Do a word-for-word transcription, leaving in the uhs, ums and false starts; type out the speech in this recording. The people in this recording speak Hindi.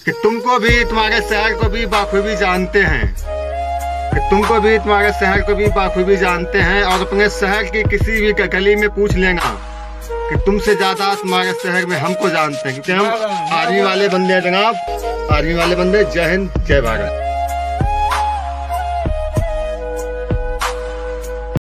कि तुमको भी, तुम्हारे शहर को भी बाखूबी जानते हैं, कि तुमको भी, तुम्हारे शहर को भी बाखूबी जानते हैं। और अपने शहर की किसी भी गली में पूछ लेना कि तुमसे ज्यादा तुम्हारे शहर में हमको जानते हैं, क्योंकि हम आर्मी वाले बंदे हैं जनाब, आर्मी वाले बंदे। जय हिंद, जय भारत।